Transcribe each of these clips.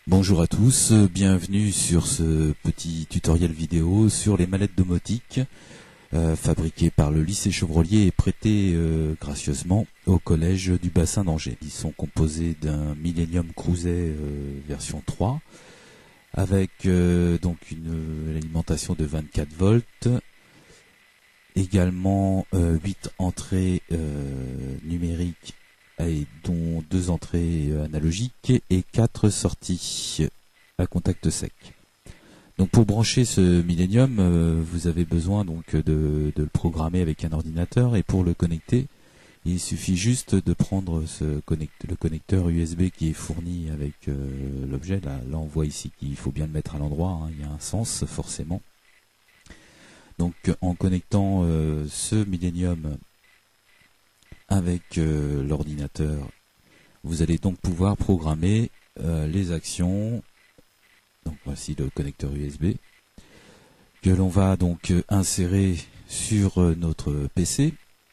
Bonjour à tous, bienvenue sur ce petit tutoriel vidéo sur les mallettes domotiques fabriquées par le lycée Chevrolier et prêtées gracieusement au collège du bassin d'Angers. Ils sont composés d'un Millennium Cruiset version 3 avec donc une alimentation de 24 volts, également 8 entrées numériques et dont 2 entrées analogiques et 4 sorties à contact sec. Donc pour brancher ce Millennium, vous avez besoin donc de le programmer avec un ordinateur, et pour le connecter, il suffit juste de prendre le connecteur USB qui est fourni avec l'objet. Là on voit ici qu'il faut bien le mettre à l'endroit, hein, il y a un sens forcément. Donc en connectant ce Millennium avec l'ordinateur, vous allez donc pouvoir programmer les actions. Donc voici le connecteur USB que l'on va donc insérer sur notre PC.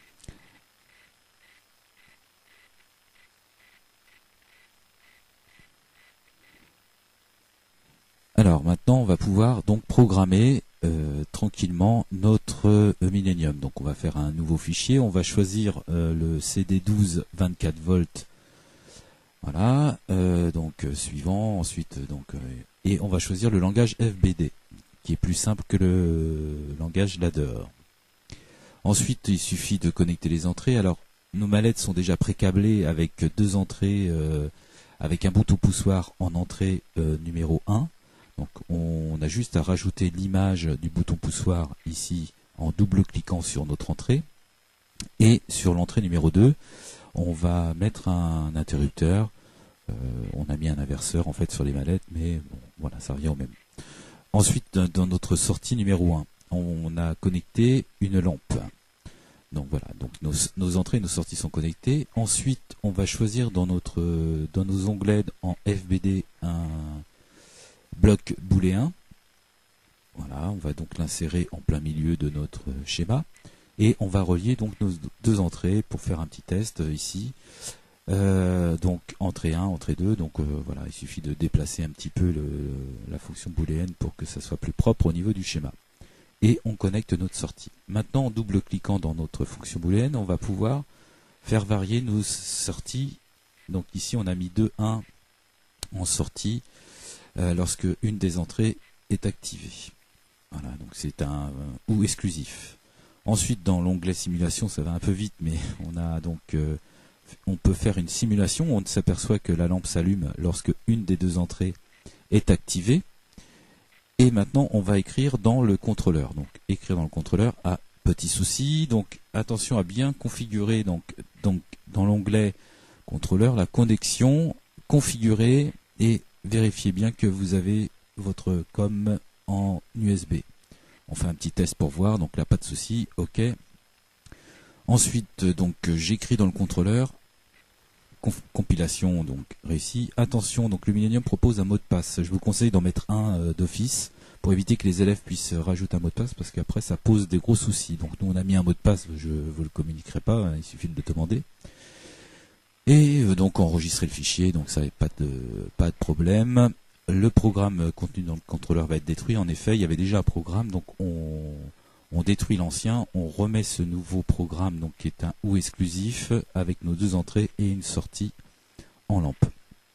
Alors maintenant on va pouvoir donc programmer tranquillement notre Millennium. Donc on va faire un nouveau fichier, on va choisir le CD12 24 volts. Voilà, donc suivant, ensuite et on va choisir le langage FBD qui est plus simple que le langage ladder. Ensuite il suffit de connecter les entrées. Alors nos mallettes sont déjà pré-câblées avec 2 entrées avec un bouton poussoir en entrée numéro 1. Donc on a juste à rajouter l'image du bouton poussoir ici en double-cliquant sur notre entrée. Et sur l'entrée numéro 2, on va mettre un interrupteur. On a mis un inverseur en fait sur les mallettes, mais bon, voilà, ça revient au même. Ensuite, dans notre sortie numéro 1, on a connecté une lampe. Donc voilà, donc nos entrées et nos sorties sont connectées. Ensuite, on va choisir dans nos onglets en FBD un bloc booléen. Voilà, on va donc l'insérer en plein milieu de notre schéma et on va relier donc nos 2 entrées pour faire un petit test ici. Donc entrée 1, entrée 2, donc voilà, il suffit de déplacer un petit peu la fonction booléenne pour que ça soit plus propre au niveau du schéma. Et on connecte notre sortie. Maintenant, en double-cliquant dans notre fonction booléenne, on va pouvoir faire varier nos sorties. Donc ici, on a mis 2.1 en sortie lorsque une des entrées est activée. Voilà, donc c'est un ou exclusif. Ensuite, dans l'onglet simulation, ça va un peu vite, mais on a donc on peut faire une simulation. On s'aperçoit que la lampe s'allume lorsque une des 2 entrées est activée. Et maintenant, on va écrire dans le contrôleur. Donc, écrire dans le contrôleur a petit souci. Donc, attention à bien configurer donc dans l'onglet contrôleur la connexion, configurer et vérifier bien que vous avez votre COM en USB. On fait un petit test pour voir. Donc là, pas de souci. OK. Ensuite, donc j'écris dans le contrôleur. Compilation donc réussi. Attention, donc le Millennium propose un mot de passe. Je vous conseille d'en mettre un d'office pour éviter que les élèves puissent rajouter un mot de passe, parce qu'après ça pose des gros soucis. Donc nous on a mis un mot de passe, je ne vous le communiquerai pas, il suffit de le demander. Et donc enregistrer le fichier, donc ça n'est pas de problème. Le programme contenu dans le contrôleur va être détruit. En effet, il y avait déjà un programme, donc on détruit l'ancien, on remet ce nouveau programme donc qui est un ou exclusif avec nos 2 entrées et une sortie en lampe.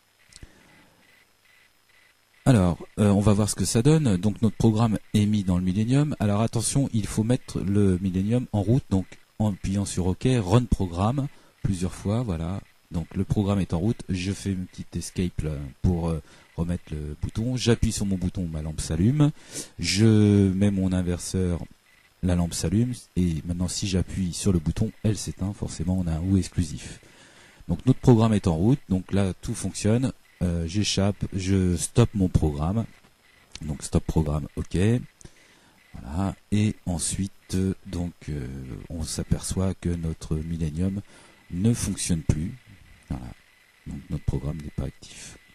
Alors, on va voir ce que ça donne. Donc notre programme est mis dans le Millennium. Alors attention, il faut mettre le Millennium en route, donc en appuyant sur OK, Run Programme plusieurs fois. Voilà. Donc le programme est en route. Je fais une petite escape là, pour remettre le bouton. J'appuie sur mon bouton, ma lampe s'allume. Je mets mon inverseur. La lampe s'allume et maintenant si j'appuie sur le bouton, elle s'éteint. Forcément, on a un ou exclusif. Donc notre programme est en route. Donc là, tout fonctionne. J'échappe, je stoppe mon programme. Donc stop programme, OK. Voilà. Et ensuite, on s'aperçoit que notre Millennium ne fonctionne plus. Voilà. Donc notre programme n'est pas actif.